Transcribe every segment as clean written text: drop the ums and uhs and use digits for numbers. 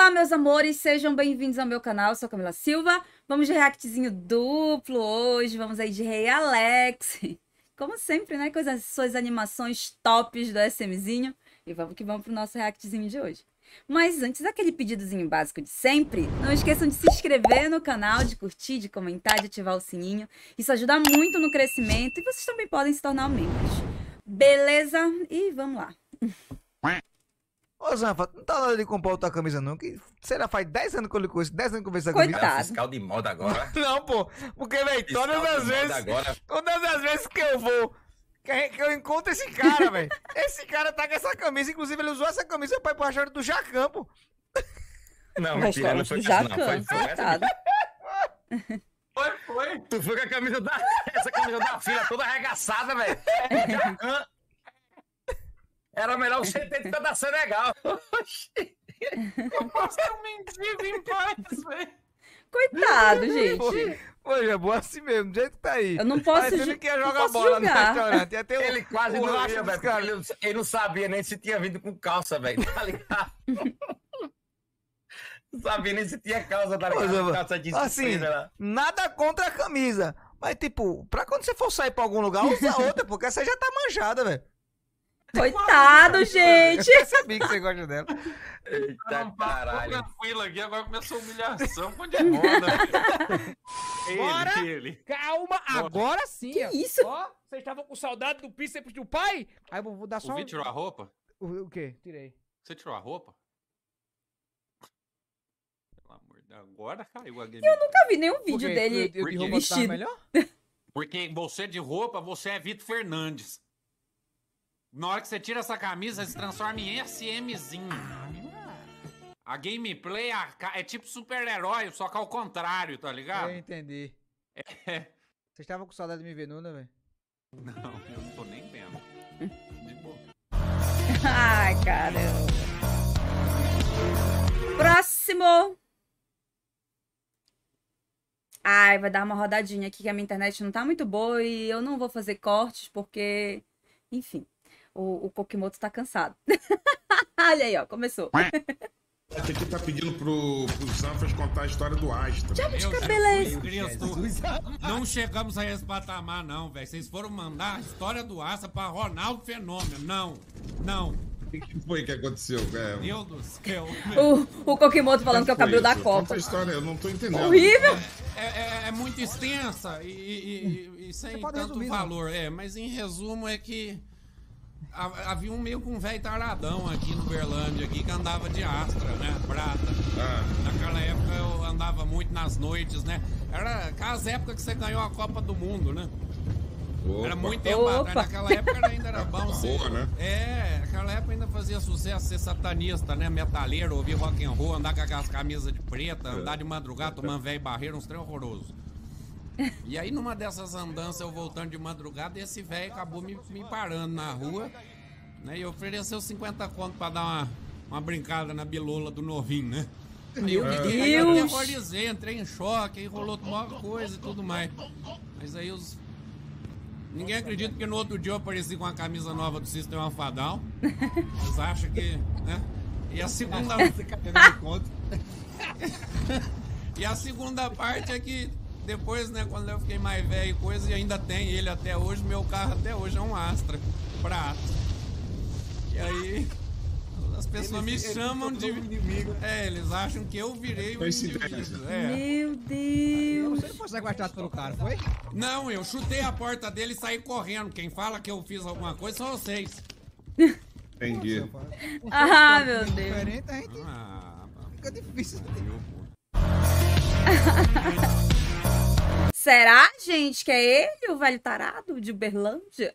Olá, meus amores, sejam bem-vindos ao meu canal, eu sou a Camila Silva. Vamos de reactzinho duplo hoje, vamos aí de Rei Alex. Como sempre, né, com as suas animações tops do SMzinho. E vamos que vamos pro nosso reactzinho de hoje. Mas antes, aquele pedidozinho básico de sempre, não esqueçam de se inscrever no canal, de curtir, de comentar, de ativar o sininho. Isso ajuda muito no crescimento e vocês também podem se tornar membros. Beleza? E vamos lá. Ô, Zanfa, não tá na hora de comprar outra camisa, não? Que será? Faz 10 anos que eu lhe conheço, 10 anos que eu vejo essa camisa. Coitado. É o fiscal de moda agora. Não, pô, porque, velho, todas as vezes que eu vou, que eu encontro esse cara, velho, esse cara tá com essa camisa, inclusive ele usou essa camisa pra ir pro restaurante do Jacan, pô. Não, mentira, não foi já essa, não. Foi coitado. Foi. Tu foi com a camisa essa camisa da filha toda arregaçada, velho. Era melhor você ter ido da Senegal. Eu posso ter um mendigo em paz, velho. Coitado, gente. Pô, já boa assim mesmo, do jeito que tá aí. Eu não posso Parecendo que ia jogar posso bola no julgar. restaurante. Ia ter Ele quase o não racha ia, dos velho. caras. Ele não sabia nem se tinha vindo com calça, velho. Tá ligado? Não sabia nem se tinha calça, tá ligado? Calça de Assim, lá. nada contra a camisa. Mas, tipo, pra quando você for sair pra algum lugar, usa outra, porque essa já tá manjada, velho. Coitado, gente. Eu percebi que você gosta dela. Eita caralho. Tranquilo aqui, agora começou a humilhação. Pô, de moda. Bora! Ele. Calma, agora sim. Que ó. isso? Ó, vocês estavam com saudade do bíceps do pai? Aí eu vou dar só O Vi tirou a roupa? O quê? Tirei. Você tirou a roupa? Pelo amor de Deus, agora caiu a game. Nunca vi nenhum vídeo Por quê? dele Eu de roupa tava vestido. melhor? Porque você de roupa, você é Vitor Fernandes. Na hora que você tira essa camisa, se transforma em SMzinho. A gameplay é tipo super-herói, só que ao contrário, tá ligado? Eu entendi. É. Vocês estavam com saudade de me ver nua, velho? Não, eu não tô nem vendo. De boa. Ai, caramba. Próximo. Ai, vai dar uma rodadinha aqui que a minha internet não tá muito boa e eu não vou fazer cortes porque, enfim, o Kokimoto tá cansado. Olha aí, ó, começou. Aqui tá pedindo pro Zanfas contar a história do Astra. Beleza. Cristo, não chegamos a esse patamar, não, velho. Vocês foram mandar a história do Asa pra Ronaldo Fenômeno. Não. O que foi que aconteceu? Deus do céu. O Kokimoto falando que é o cabelo da Conta Copa. a história, eu não tô entendendo. Horrível. É muito extensa e sem pode tanto resumir, valor. Mas em resumo é que havia meio com um velho taradão aqui no Berlândia, aqui, que andava de Astra, né? Prata. Naquela época eu andava muito nas noites, né? Era aquelas épocas que você ganhou a Copa do Mundo, né? Opa. Era muito tempo atrás. Opa. Naquela época ainda era bom ser. Boa, né? Naquela época ainda fazia sucesso ser satanista, né? Metaleiro, ouvir rock and roll, andar com aquelas camisas de preta, andar de madrugada, tomando velho barreiro, uns trem horrorosos. E aí, numa dessas andanças, eu voltando de madrugada, esse velho acabou me parando na rua, né? E ofereceu 50 conto pra dar uma brincada na bilola do novinho, né? Aí eu aterrorizei, entrei em choque, aí rolou uma coisa e tudo mais. Mas aí ninguém acredita que no outro dia eu apareci com uma camisa nova do System of a Down. Eles acham que, né? E a segunda... E a segunda parte é que depois, né, quando eu fiquei mais velho e coisa, e ainda tem ele até hoje, meu carro até hoje é um Astra prata. E aí as pessoas me chamam de inimigo. Eles acham que eu virei o inimigo. Meu Deus. Você não foi sequestrado pelo cara, foi? Não, eu chutei a porta dele e saí correndo. Quem fala que eu fiz alguma coisa são vocês. Entendi. Ah, meu Deus. Diferente, a gente Ah, fica difícil. Será, gente, que é ele, o velho tarado de Uberlândia?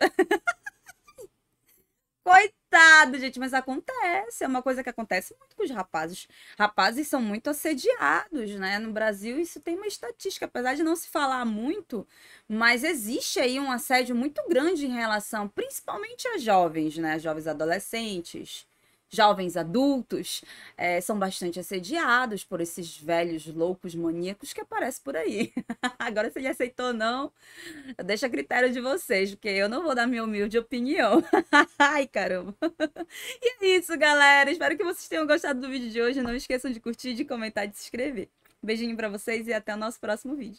Coitado, gente, mas acontece. É uma coisa que acontece muito com os rapazes. Rapazes são muito assediados, né? No Brasil, isso tem uma estatística, apesar de não se falar muito, mas existe aí um assédio muito grande em relação, principalmente a jovens, né? Jovens adolescentes. jovens adultos são bastante assediados por esses velhos loucos maníacos que aparecem por aí. Agora, se ele aceitou ou não, deixa a critério de vocês, porque eu não vou dar minha humilde opinião. Ai, caramba. E é isso, galera. Espero que vocês tenham gostado do vídeo de hoje. Não esqueçam de curtir, de comentar e de se inscrever. Beijinho pra vocês e até o nosso próximo vídeo.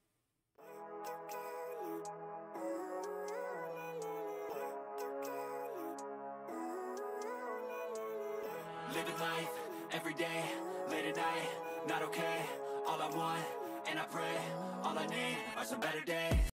Living life, every day, late at night, not okay. All I want, and I pray, all I need are some better days.